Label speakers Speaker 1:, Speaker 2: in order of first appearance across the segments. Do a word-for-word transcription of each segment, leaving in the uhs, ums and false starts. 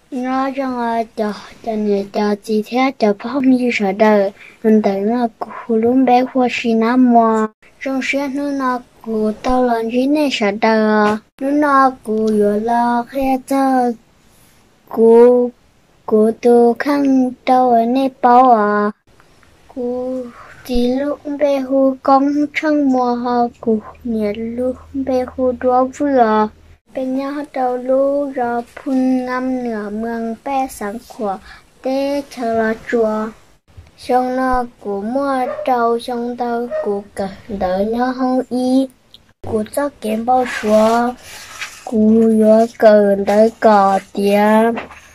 Speaker 1: nó trong ờ cho cho này cho chị thế cho phong như sợ đời mình tự nó cụ luôn bé khoa xí nam mò trong xe nó nó cụ tao lần gì này sợ đời nó nó cụ vừa lo khe cho cụ cụ tu khăn tao ở nơi bao à cụ chỉ lúc bé hu công trong mùa họ cụ nhiệt lúc bé hu đua vừa bên nhau đầu lú rồi phun ngâm nửa mương bé sáng của tê chờ là chùa xong nó của mua trâu xong tao của cả đợi nó không y của cho kiếm bao số của vừa cờ đợi cỏ tiền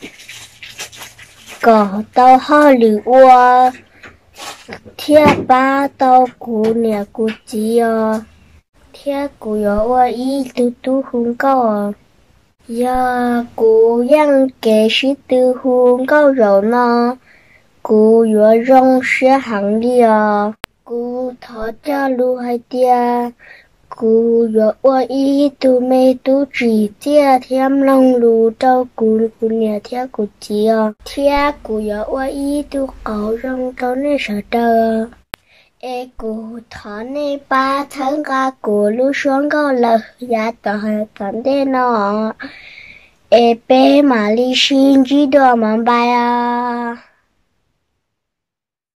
Speaker 1: cỏ tao hơi lì ua thiết ba tao của nè của chị à thiết của yo y tu tu không có ya của yang kể sĩ tu không có rồi nó của yo rong sẽ hàng đi à của thọ cha lu hai tia của yo y tu mê tu chỉ tia thêm long lu tao của của nhà thiết của chị à thiết của yo y tu cầu rong tao nên sợ tao ê cụ thọ này ba tháng ga cụ lu xuống go lờ ya tao tận thế nó ê bé mà li xin chỉ đồ mà bài à